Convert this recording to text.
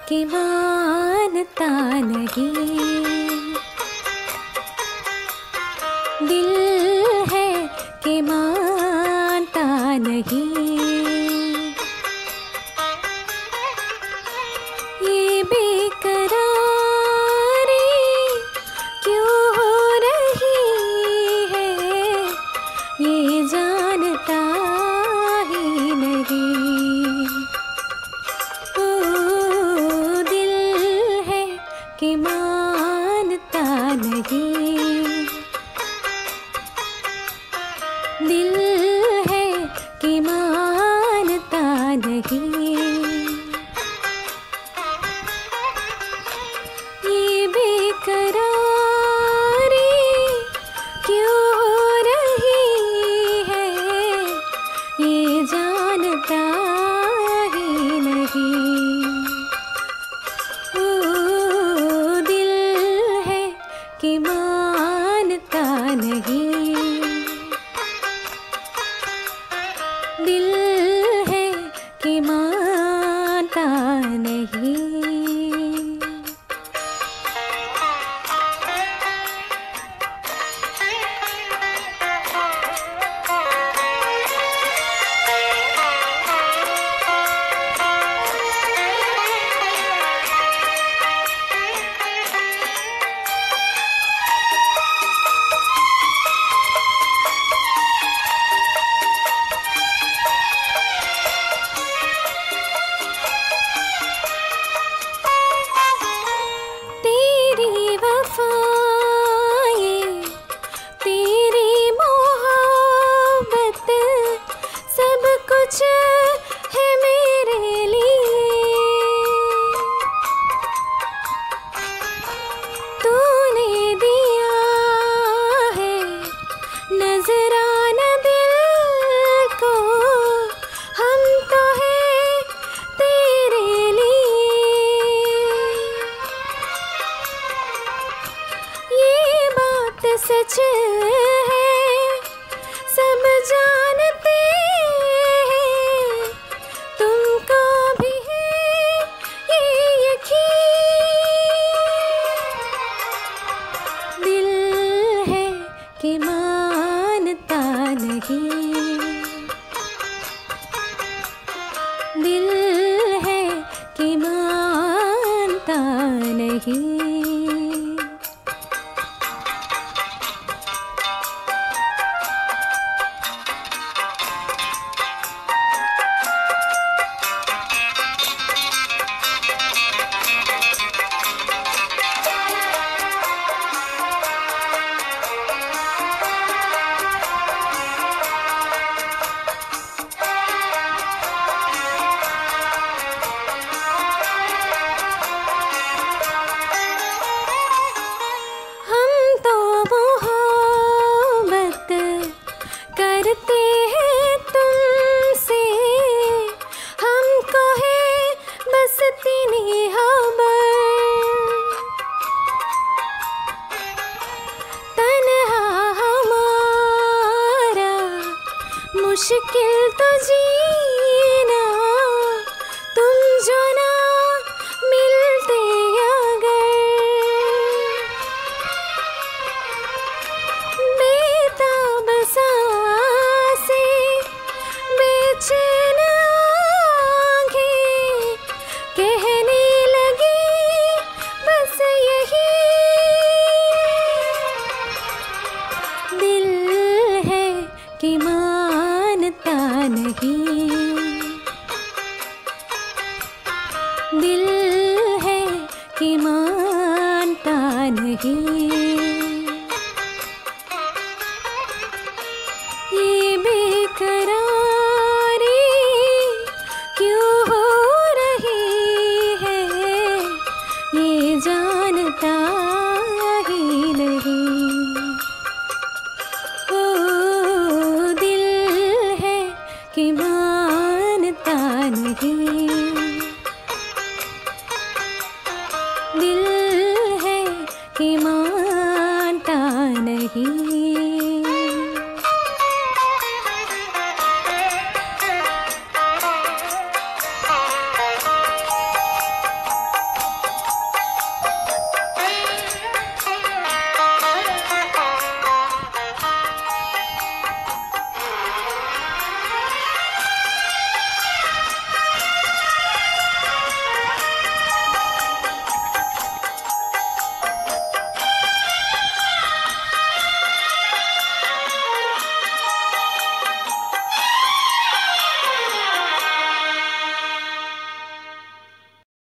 कि मानता नहीं। दिल है कि मानता नहीं। ये बेकरारी क्यों हो रही है, ये जानता ही नहीं। ओ दिल है कि मानता नहीं। दिल है कि मानता नहीं। ये बेकरारी क्यों हो रही है, ये जानता ही नहीं। ओ दिल है कि मानता नहीं। दिल है कि मानता नहीं। कुछ है मेरे लिए तूने दिया है, नजराना दिल को हम तो है तेरे लिए। ये बात सच है, सब जानते कि मानता नहीं। दिल है कि मानता नहीं। करते हैं तुमसे, हमको है बस इतनी खबर। तन्हा हमारा मुश्किल तो जीना, तुम जो ना मिलते अगर। बेताब सांसे बेचैन आँखें कहने लगी बस यही। दिल है कि मानता नहीं। दिल है कि मानता नहीं।